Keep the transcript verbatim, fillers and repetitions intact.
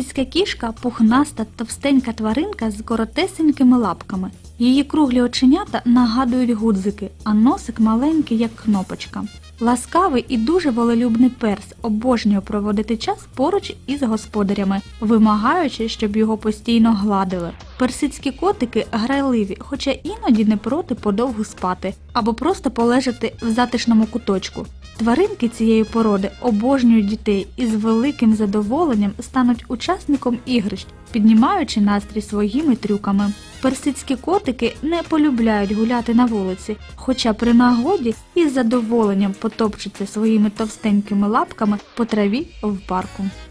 Персидська кішка – пухнаста, товстенька тваринка з коротесенькими лапками. Її круглі оченята нагадують гудзики, а носик маленький, як кнопочка. Ласкавий і дуже волелюбний перс обожнює проводити час поруч із господарями, вимагаючи, щоб його постійно гладили. Персидські котики грайливі, хоча іноді не проти подовгу спати або просто полежати в затишному куточку. Тваринки цієї породи обожнюють дітей і з великим задоволенням стануть учасником ігрищ, піднімаючи настрій своїми трюками. Персидські котики не полюбляють гуляти на вулиці, хоча при нагоді із задоволенням потопчуться своїми товстенькими лапками по траві в парку.